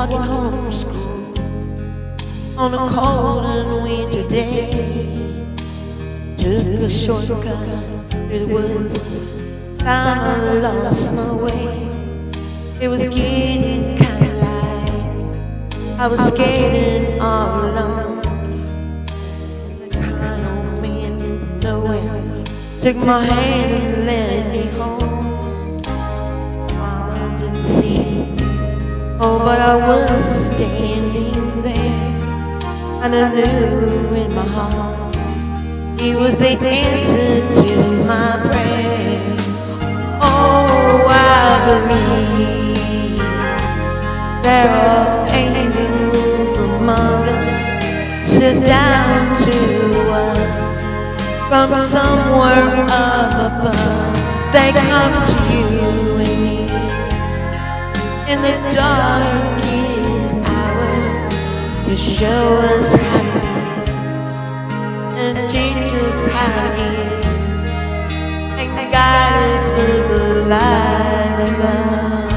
walking home from school on a cold and winter day. Took a shortcut through the woods, found I lost my way. It was getting kinda light, I was skating all alone. The kind old man from nowhere took my hand and led me home. Mama didn't see me, oh, but I was standing there, and I knew in my heart he was the answer to my prayer. Oh, I believe there are angels among us, sent down to us from somewhere up above. They come to you and me in the darkest hour to show us how to live and teach us how to give and guide us with the light of love.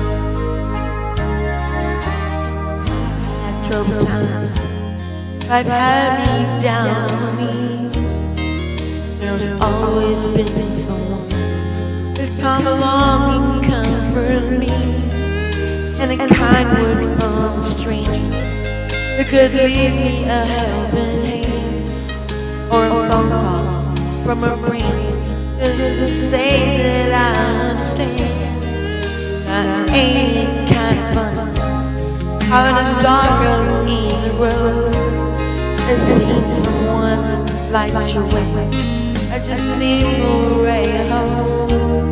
I've had troubled times, I've had me down on my knees. There's always been someone who'd come along and comfort me, and a kind word from a stranger that could leave me a helping hand, or a phone call from a friend just to say that I understand. That ain't kind of funny how in a dark and easy road it seems someone lights your way. I just need a ray of hope.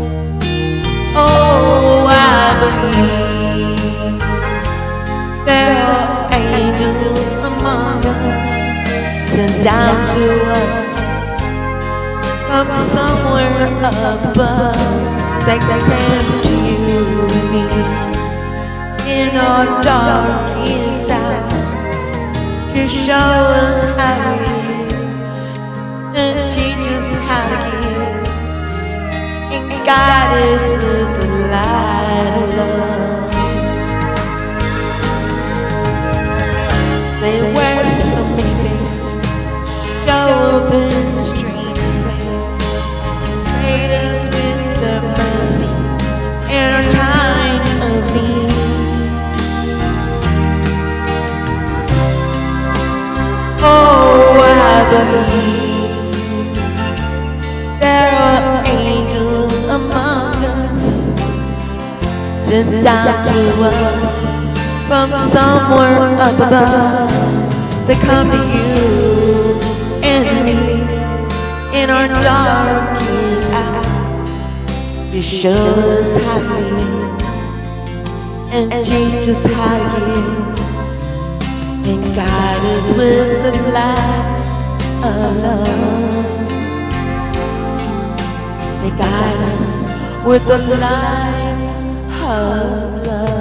Oh, I believe there are angels among us, sent down to us from somewhere above. They come to you and me in our darkest hour to show us how to live and teach us how to give and guide us with the light of love. They wear so many faces, show up in strange ways, treat us with their mercy in our time of need. Oh, I believe there are angels among us, sent down to us from somewhere up above. They come to you and me in our darkest hour to show us how to live and teach us how to give and guide us with the light of love. They guide us with the light of love.